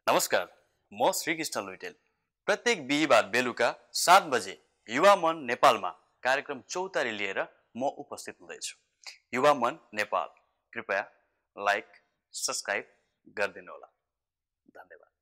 नमस्कार, म श्रीकृष्ण लुइटेल। प्रत्येक बिहीबार बेलुका 7 बजे युवा मन नेपालमा कार्यक्रम चौतारी लिएर म उपस्थित हुँदैछु। युवा मन नेपाल, कृपया लाइक, सब्स्क्राइब गरिदिनुहोला। धन्यवाद।